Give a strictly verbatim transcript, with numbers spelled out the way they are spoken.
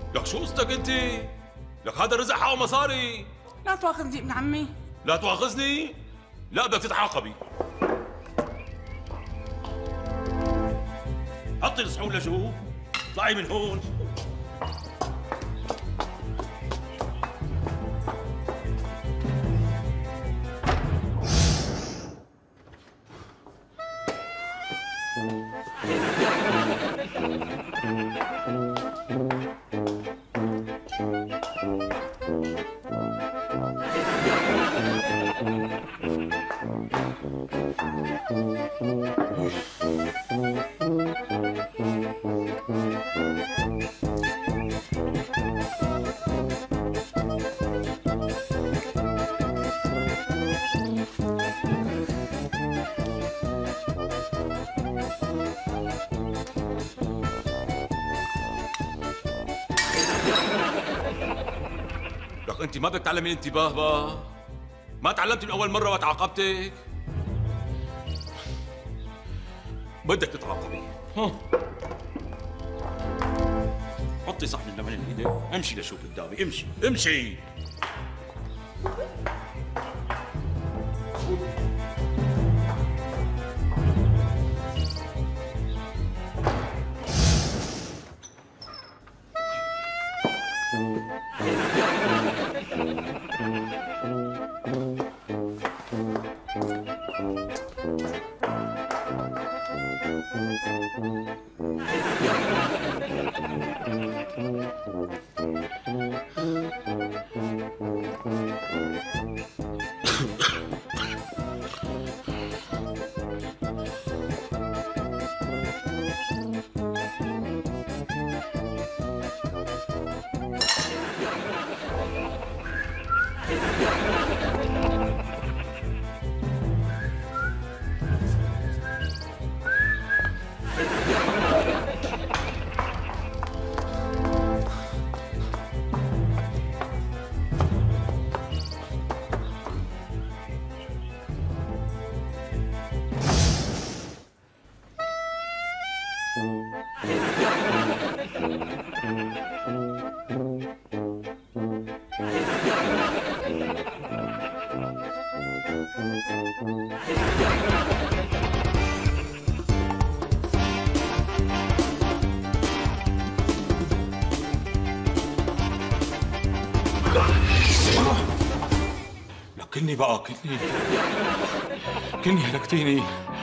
لك شو قصدك انت؟ لك هذا الرزق حقه مصاري. لا تواخذني ابن عمي. لا تواخذني؟ لا بدك تتعاقبي. حطي الصحون لجوا، اطلعي من هون. لك انت ما بدك تعلمي الانتباه بقى؟ ما تعلمتي من اول مره وتعاقبتك؟ بدك تتعاقبي. ها حطي صحن اللبن بايدك، امشي لشوف قدامي، امشي امشي. لك كلني بقى، كلني كلني هلكتيني.